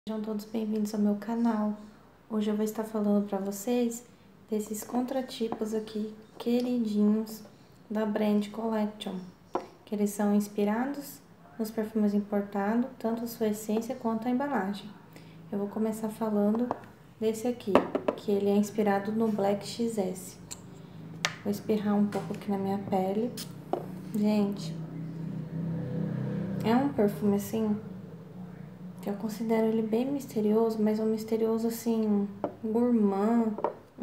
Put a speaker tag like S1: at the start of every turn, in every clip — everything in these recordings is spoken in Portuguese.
S1: Sejam todos bem-vindos ao meu canal. Hoje eu vou estar falando para vocês desses contratipos aqui, queridinhos, da Brand Collection. Que eles são inspirados nos perfumes importados, tanto sua essência quanto a embalagem. Eu vou começar falando desse aqui, que ele é inspirado no Black XS. Vou espirrar um pouco aqui na minha pele. Gente, é um perfume assim que eu considero ele bem misterioso, mas um misterioso assim, gourmand,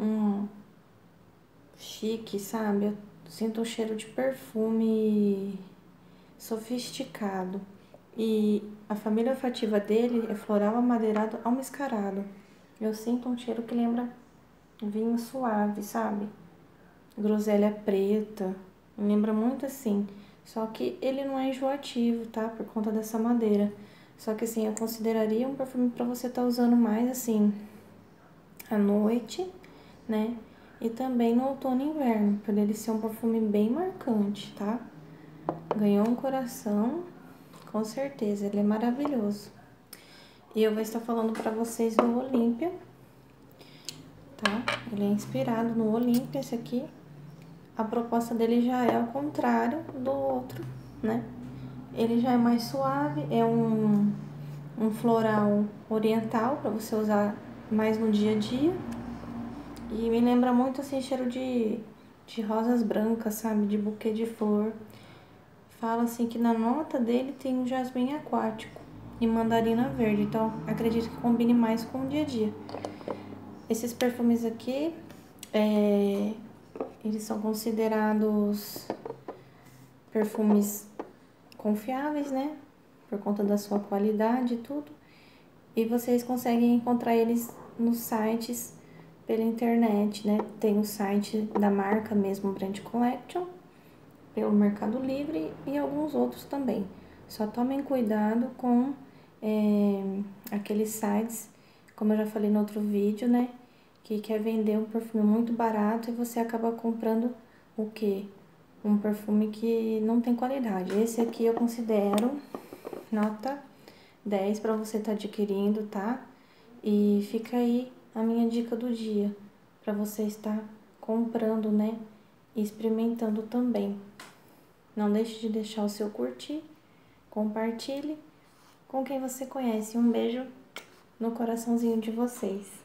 S1: chique, sabe? Eu sinto um cheiro de perfume sofisticado. E a família olfativa dele é floral amadeirado almiscarado. Eu sinto um cheiro que lembra vinho suave, sabe? Groselha preta, me lembra muito assim. Só que ele não é enjoativo, tá? Por conta dessa madeira. Só que assim, eu consideraria um perfume para você estar usando mais assim à noite, né? E também no outono e inverno, por ele ser um perfume bem marcante, tá? Ganhou um coração, com certeza, ele é maravilhoso. E eu vou estar falando para vocês do Olímpia, tá? Ele é inspirado no Olímpia, esse aqui. A proposta dele já é ao contrário do outro, né? Ele já é mais suave, é um floral oriental para você usar mais no dia a dia. E me lembra muito assim cheiro de rosas brancas, sabe? De buquê de flor. Fala assim que na nota dele tem um jasmim aquático e mandarina verde. Então acredito que combine mais com o dia a dia. Esses perfumes aqui, eles são considerados perfumes confiáveis, né? Por conta da sua qualidade e tudo. E vocês conseguem encontrar eles nos sites pela internet, né? Tem o site da marca mesmo, Brand Collection, pelo Mercado Livre e alguns outros também. Só tomem cuidado com aqueles sites, como eu já falei no outro vídeo, né? Que quer vender um perfume muito barato e você acaba comprando o quê? Um perfume que não tem qualidade. Esse aqui eu considero nota 10 para você estar adquirindo, tá? E fica aí a minha dica do dia, para você estar comprando, né? E experimentando também. Não deixe de deixar o seu curtir, compartilhe com quem você conhece. Um beijo no coraçãozinho de vocês.